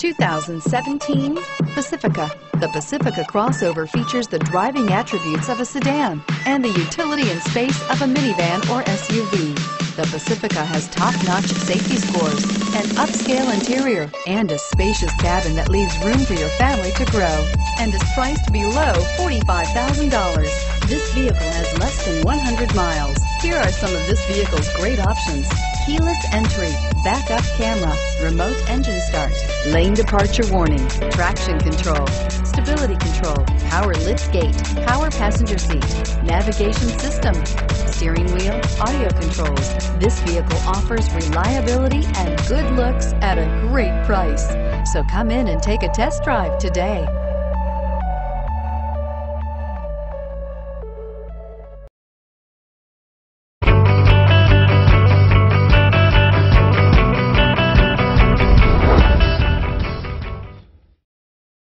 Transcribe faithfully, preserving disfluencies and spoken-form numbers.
two thousand seventeen Pacifica. The Pacifica crossover features the driving attributes of a sedan and the utility and space of a minivan or S U V. The Pacifica has top-notch safety scores, an upscale interior, and a spacious cabin that leaves room for your family to grow, and is priced below forty-five thousand dollars. This vehicle has less than one hundred miles. Here are some of this vehicle's great options: keyless entry, backup camera, remote engine start, lane departure warning, traction control, stability control, power lift gate, power passenger seat, navigation system, steering wheel audio controls. This vehicle offers reliability and good looks at a great price. So come in and take a test drive today.